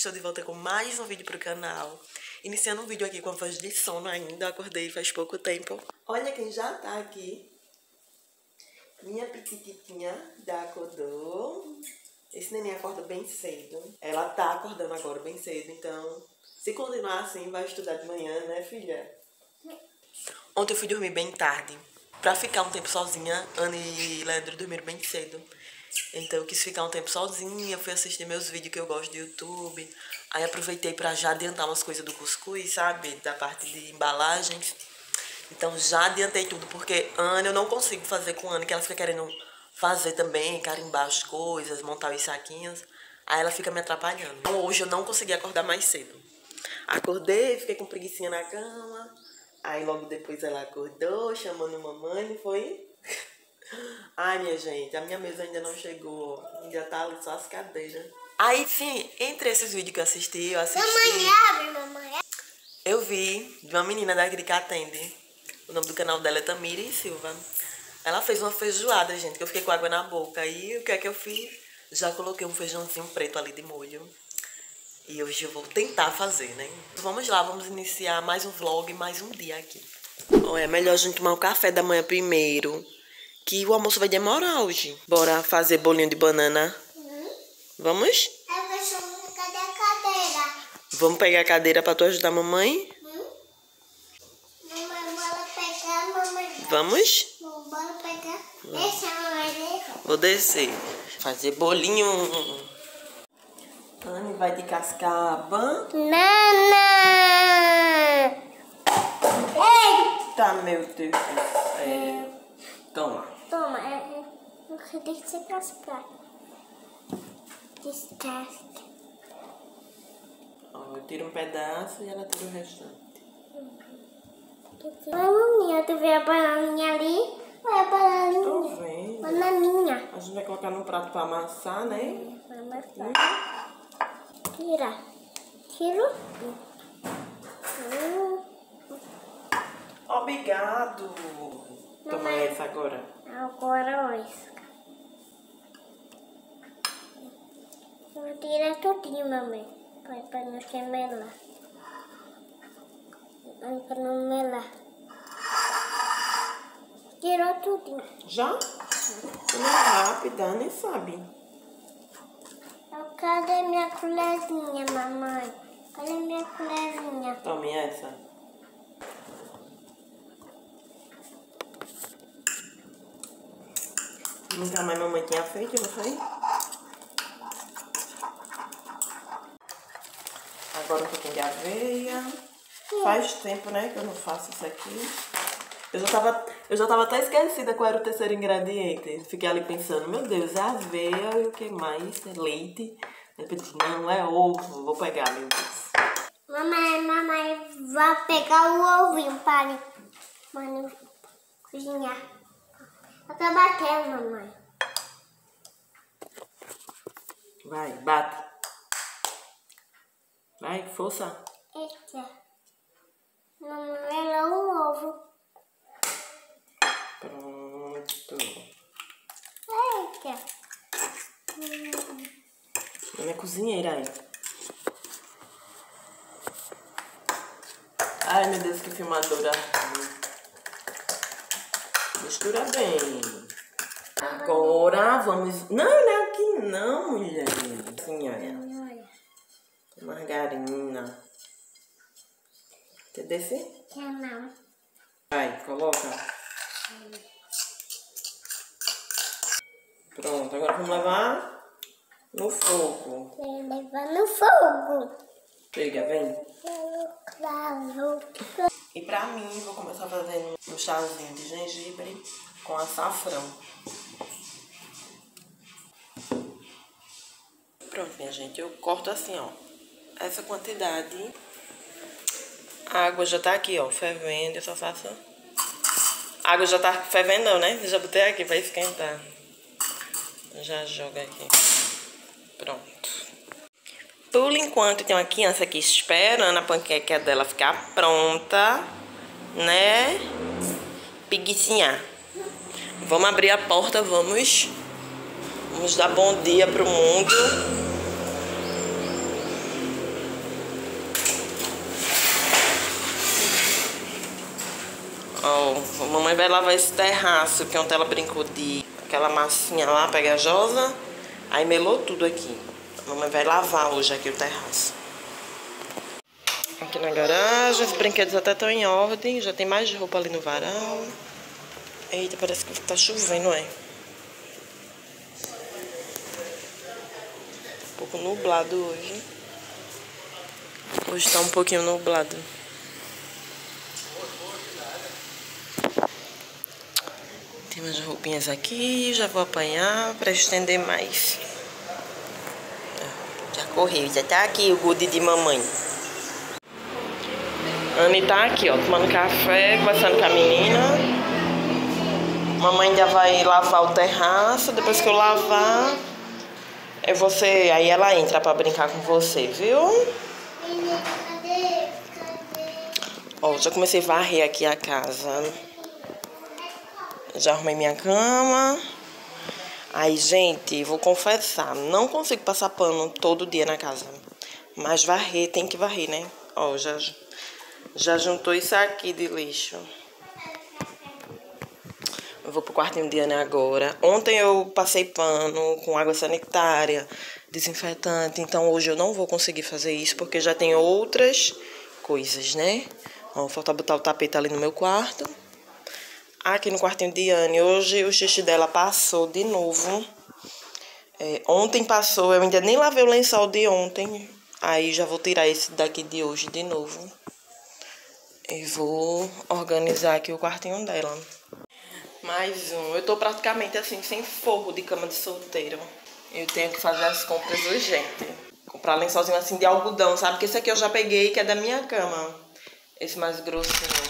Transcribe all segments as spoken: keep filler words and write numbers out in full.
estou de volta com mais um vídeo pro canal. Iniciando um vídeo aqui com a voz de sono ainda, acordei faz pouco tempo. Olha quem já tá aqui. Minha pitiquitinha já acordou. Esse neném acorda bem cedo. Ela tá acordando agora bem cedo, então se continuar assim vai estudar de manhã, né, filha? Ontem eu fui dormir bem tarde. Pra ficar um tempo sozinha, Ana e Leandro dormiram bem cedo. Então eu quis ficar um tempo sozinha, fui assistir meus vídeos que eu gosto do YouTube. Aí aproveitei pra já adiantar umas coisas do cuscuz, sabe? Da parte de embalagens. Então já adiantei tudo, porque Ana eu não consigo fazer com Ana, que ela fica querendo fazer também, carimbar as coisas, montar os saquinhos. Aí ela fica me atrapalhando. Então hoje eu não consegui acordar mais cedo. Acordei, fiquei com preguicinha na cama. Aí logo depois ela acordou, chamando mamãe, não foi? Ai, minha gente, a minha mesa ainda não chegou. Ainda tá ali só as cadeiras. Aí, sim, entre esses vídeos que eu assisti, eu assisti... Mamãe, abre, mamãe. Eu vi de uma menina daqui que atende. O nome do canal dela é Tamiri Silva. Ela fez uma feijoada, gente, que eu fiquei com água na boca. Aí, o que é que eu fiz? Já coloquei um feijãozinho preto ali de molho. E hoje eu vou tentar fazer, né? Vamos lá, vamos iniciar mais um vlog, mais um dia aqui. Olha, é melhor a gente tomar o café da manhã primeiro, que o almoço vai demorar hoje. Bora fazer bolinho de banana? Uhum. Vamos? Eu vou chamar, cadê a cadeira? Vamos pegar a cadeira pra tu ajudar a mamãe? Hum? Mamãe, bora pegar, mamãe. Vamos? Bora pegar. Deixa a mamãe descer. Vou descer. Fazer bolinho. Anne vai de cascaba. Nana! Eita, meu Deus do céu. Toma. Toma, é, você deixa cascar. Descasca. Ó, eu tiro um pedaço e ela tira o restante. Bananinha, tu vê a bananinha ali? Olha a bananinha. Tô vendo. Bananinha. A gente vai colocar num prato pra amassar, né? Vai amassar. Tira. Tira. Hum. Obrigado. Toma Mamãe. essa agora. Agora isca. Vou tirar tudinho, mamãe. Para, para não se melar. Para não melar. Tirou tudinho. Já? Você não é rápida, nem sabe. Cadê minha colherzinha, mamãe? Cadê minha colherzinha? Tome essa. Nunca mais mamãe tinha feito, não foi? Agora um pouquinho de aveia. Faz tempo, né, que eu não faço isso aqui. Eu já tava, eu já tava até esquecida qual era o terceiro ingrediente. Fiquei ali pensando, meu Deus, é aveia e o que mais? É leite. Depois não, é ovo. Vou pegar, meu Deus. Mamãe, mamãe, vai pegar o ovinho para mano, cozinhar. Eu tô batendo, mamãe. Vai, bate. Vai, força. Eita. Mamãe, ela um ovo. Pronto. Eita. Hum. Ela é cozinheira aí. Ai, meu Deus, que filmadora. Mistura bem. Agora vamos... Não, não é aqui não, mulher. Assim, olha. Margarina. Entendeu? Quer não. Vai, coloca. Pronto, agora vamos levar no fogo. Quer levar no fogo. Chega, vem. Claro. E pra mim, vou começar fazendo um chazinho de gengibre com açafrão. Pronto, minha gente, eu corto assim, ó. Essa quantidade. A água já tá aqui, ó, fervendo. Eu só faço... A água já tá fervendo, não, né? Eu já botei aqui pra esquentar. Já joga aqui. Pronto. Por enquanto, tem uma criança aqui esperando a panqueca dela ficar pronta, né? Preguicinha. Vamos abrir a porta, vamos. Vamos dar bom dia pro mundo. A mamãe vai lavar esse terraço, que ontem ela brincou de aquela massinha lá pegajosa. Aí melou tudo aqui. A mamãe vai lavar hoje aqui o terraço. Aqui na garagem, os brinquedos até estão em ordem. Já tem mais de roupa ali no varal. Eita, parece que tá chovendo, é? Um pouco nublado hoje. Hoje tá um pouquinho nublado. Tem umas roupinhas aqui, já vou apanhar pra estender mais. Já correu, já tá aqui o good de mamãe. Anne tá aqui, ó, tomando café, conversando com a menina. Mamãe ainda vai lavar o terraço, depois que eu lavar, é você, aí ela entra pra brincar com você, viu? Ó, já comecei a varrer aqui a casa. Já arrumei minha cama. Aí, gente, vou confessar, não consigo passar pano todo dia na casa. Mas varrer, tem que varrer, né? Ó, já, já juntou isso aqui de lixo. Eu vou pro quartinho de Anne agora. Ontem eu passei pano com água sanitária, desinfetante. Então hoje eu não vou conseguir fazer isso porque já tem outras coisas, né? Ó, falta botar o tapete ali no meu quarto. Aqui no quartinho de Anne, hoje o xixi dela passou de novo. É, ontem passou, eu ainda nem lavei o lençol de ontem. Aí já vou tirar esse daqui de hoje de novo. E vou organizar aqui o quartinho dela. Mais um. Eu tô praticamente assim, sem forro de cama de solteiro. Eu tenho que fazer as compras urgentes. Comprar lençolzinho assim de algodão, sabe? Porque esse aqui eu já peguei, que é da minha cama. Esse mais grossinho.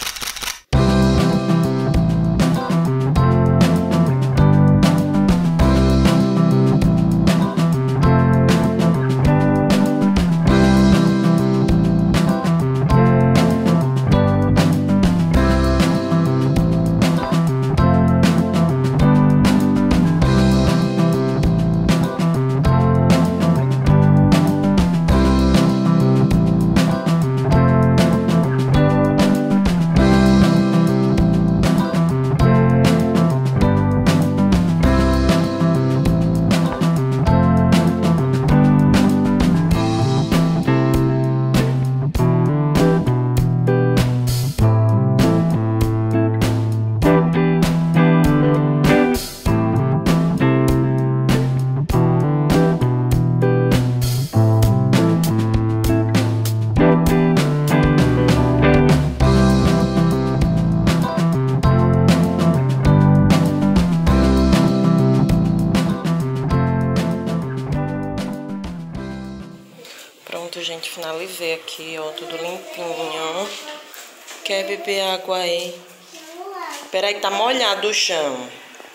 Pronto, gente, finalizei aqui, ó, tudo limpinho. Quer beber água aí? Peraí que tá molhado o chão.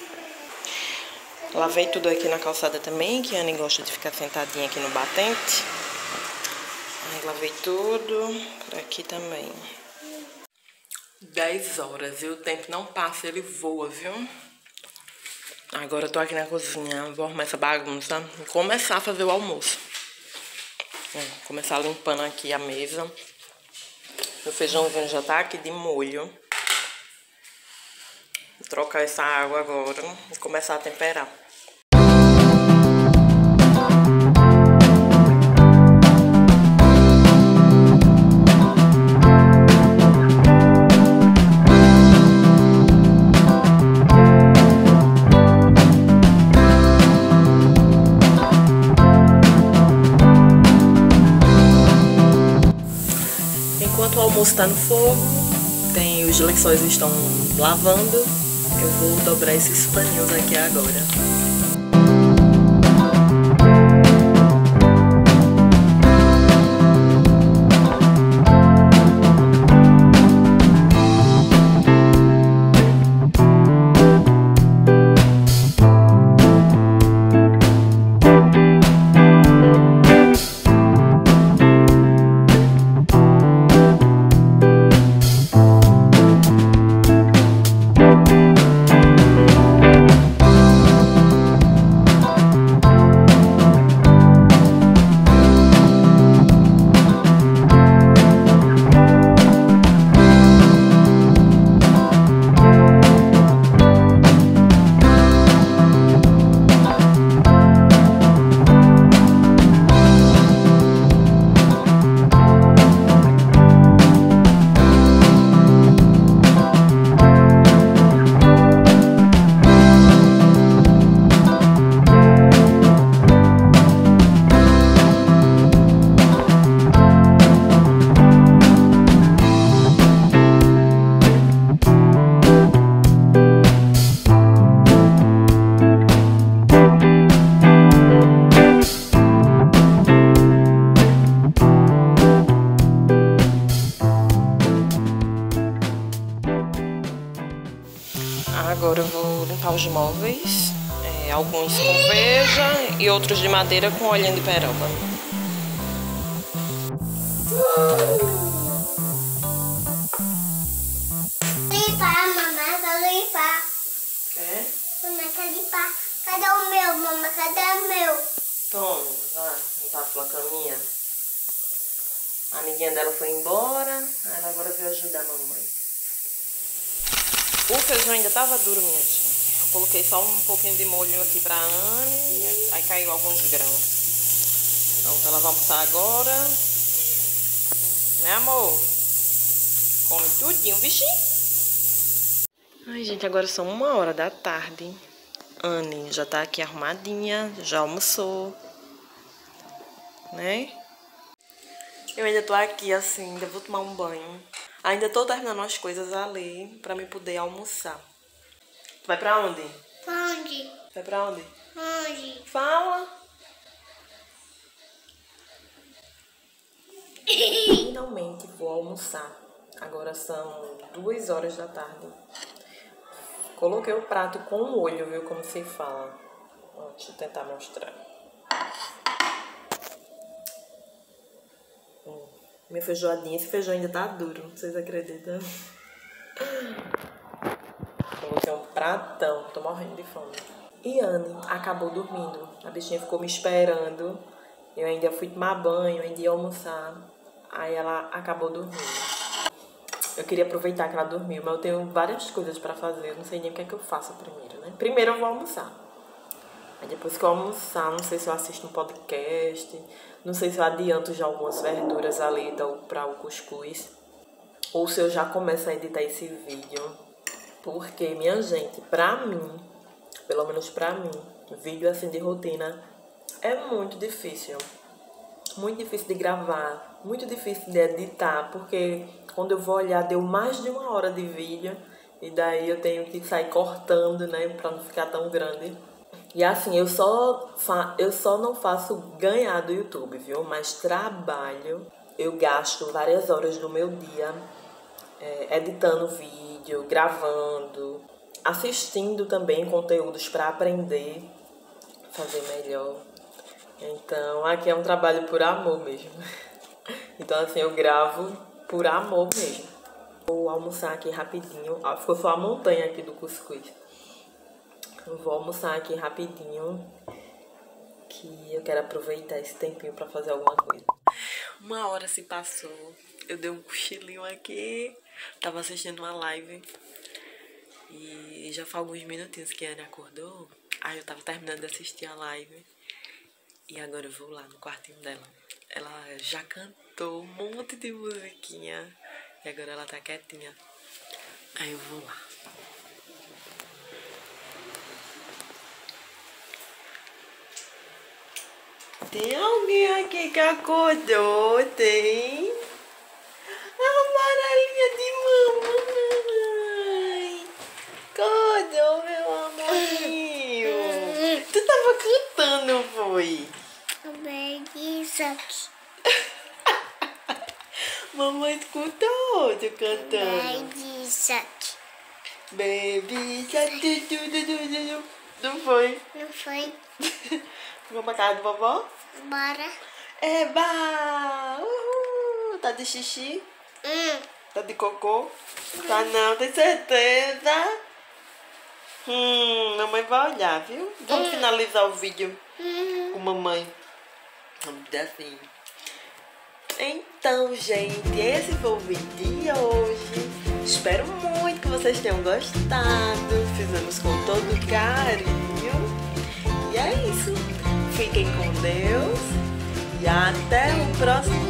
Lavei tudo aqui na calçada também, que a Anne gosta de ficar sentadinha aqui no batente. Aí lavei tudo, por aqui também. dez horas e o tempo não passa, ele voa, viu? Agora eu tô aqui na cozinha, vou arrumar essa bagunça e começar a fazer o almoço. Vou começar limpando aqui a mesa. Meu feijãozinho já tá aqui de molho. Vou trocar essa água agora e começar a temperar. Enquanto o almoço tá no fogo, tem os lençóis estão lavando, eu vou dobrar esses paninhos aqui agora. alguns móveis, é, alguns com veja e outros de madeira com olhinho de peroba. Limpar, mamãe, quero limpar. Quer? Mamãe, quero limpar. Cadê o meu, mamãe? Cadê o meu? Toma, vai limpar a sua caminha. A amiguinha dela foi embora, aí ela agora veio ajudar a mamãe. O feijão ainda tava duro, minha gente. Eu coloquei só um pouquinho de molho aqui pra Anne, aí caiu alguns grãos. Então ela vai almoçar agora. Né, amor? Come tudinho, bichinho. Ai, gente, agora são uma hora da tarde. Anne já tá aqui arrumadinha, já almoçou. Né? Eu ainda tô aqui assim, ainda vou tomar um banho. Ainda tô terminando as coisas ali pra me poder almoçar. Vai pra onde? Onde? Vai pra onde? Onde? Fala! Finalmente vou almoçar. Agora são duas horas da tarde. Coloquei o prato com o olho, viu? Como se fala. Ó, deixa eu tentar mostrar. Hum, minha feijoadinha. Esse feijão ainda tá duro, vocês acreditam? Coloquei um pratão, tô morrendo de fome. E Anne acabou dormindo. A bichinha ficou me esperando. Eu ainda fui tomar banho, ainda ia almoçar. Aí ela acabou dormindo. Eu queria aproveitar que ela dormiu, mas eu tenho várias coisas pra fazer. Eu não sei nem o que é que eu faço primeiro, né? Primeiro eu vou almoçar. Aí depois que eu almoçar, não sei se eu assisto um podcast. Não sei se eu adianto já algumas verduras ali para o cuscuz. Ou se eu já começo a editar esse vídeo. Porque, minha gente, pra mim, pelo menos pra mim, vídeo assim de rotina é muito difícil. Muito difícil de gravar, muito difícil de editar, porque quando eu vou olhar deu mais de uma hora de vídeo e daí eu tenho que sair cortando, né, pra não ficar tão grande. E assim, eu só, fa eu só não faço ganhar do YouTube, viu? Mas trabalho, eu gasto várias horas do meu dia é, editando vídeo, gravando, assistindo também conteúdos para aprender, fazer melhor. Então, aqui é um trabalho por amor mesmo. Então, assim, eu gravo por amor mesmo. Vou almoçar aqui rapidinho. Ah, ficou só a montanha aqui do cuscuz. Eu vou almoçar aqui rapidinho, que eu quero aproveitar esse tempinho pra fazer alguma coisa. Uma hora se passou. Eu dei um cochilinho aqui. Tava assistindo uma live. E já faz alguns minutinhos que a Anne acordou. Aí eu tava terminando de assistir a live. E agora eu vou lá no quartinho dela. Ela já cantou um monte de musiquinha. E agora ela tá quietinha. Aí eu vou lá. Tem alguém aqui que acordou? Tem? A amarelinha de mamãe. Acordou, meu amorzinho. Tu tava cantando, foi? Isso aqui. Mamãe escutou tu cantando. Isso aqui. Baby shark, du, du, du, du, du. Não foi? Não foi? Vamos pra casa do vovó? Bora. Eba! Uhul! Tá de xixi? Hum. Tá de cocô? Tá não, tem certeza? Hum, mamãe vai olhar, viu? Vamos hum. finalizar o vídeo hum. com mamãe. Vamos dar assim. Então, gente, esse foi o vídeo de hoje. Espero muito que vocês tenham gostado. Fizemos com todo carinho. E é isso. Fiquem com Deus. E até o próximo